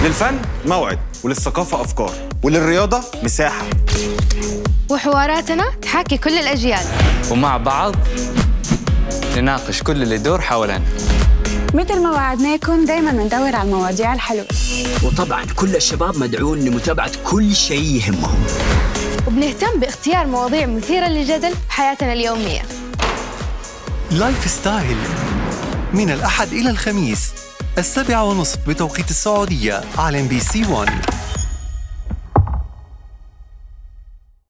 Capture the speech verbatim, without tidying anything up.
للفن موعد، وللثقافة أفكار، وللرياضة مساحة. وحواراتنا تحاكي كل الأجيال، ومع بعض نناقش كل اللي يدور حولنا. مثل ما وعدناكم دايما بندور على المواضيع الحلوة. وطبعا كل الشباب مدعون لمتابعة كل شيء يهمهم، وبنهتم باختيار مواضيع مثيرة للجدل بحياتنا اليومية. لايف ستايل من الأحد إلى الخميس السابعة ونصف بتوقيت السعودية على إم بي سي واحد.